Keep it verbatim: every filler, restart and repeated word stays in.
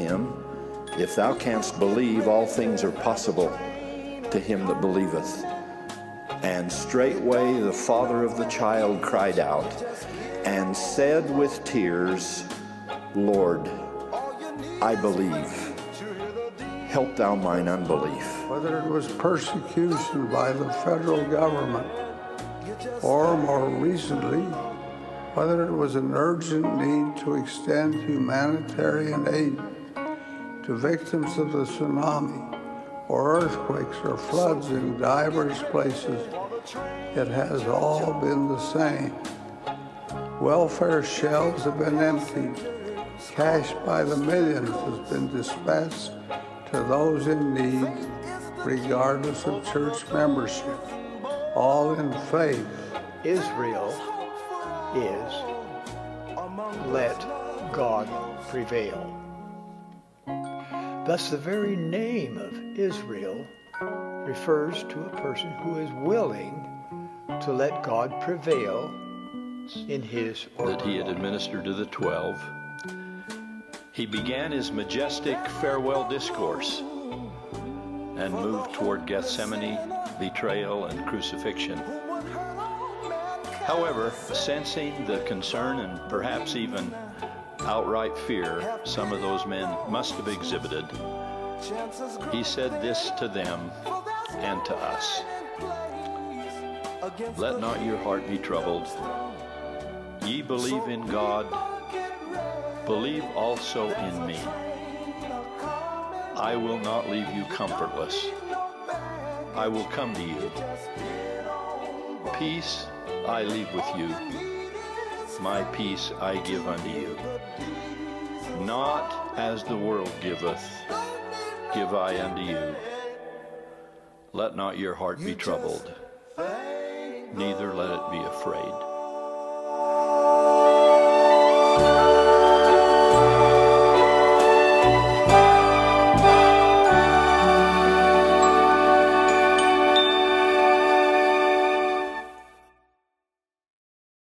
him, if thou canst believe, all things are possible to him that believeth. And straightway the father of the child cried out and said with tears, Lord, I believe. Help thou mine unbelief. Whether it was persecution by the federal government, or more recently, whether it was an urgent need to extend humanitarian aid to victims of the tsunami, or earthquakes or floods in diverse places, it has all been the same. Welfare shelves have been emptied. Cash by the millions has been dispatched to those in need, regardless of church membership, all in faith. Israel is let God prevail. Thus, the very name of Israel refers to a person who is willing to let God prevail in his order. That he had administered to the twelve. He began his majestic farewell discourse and moved toward Gethsemane, betrayal, and crucifixion. However, sensing the concern and perhaps even outright fear some of those men must have exhibited, he said this to them and to us: Let not your heart be troubled. Ye believe in God, believe also in me. I will not leave you comfortless. I will come to you. Peace I leave with you. My peace I give unto you. Not as the world giveth, give I unto you. Let not your heart be troubled, neither let it be afraid.